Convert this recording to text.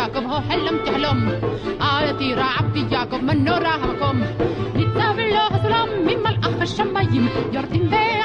יעקב הו חלם תחלום תירא עבדי יעקב מנורה המקום ניצב לו הסולם ממלאך השמיים יורדים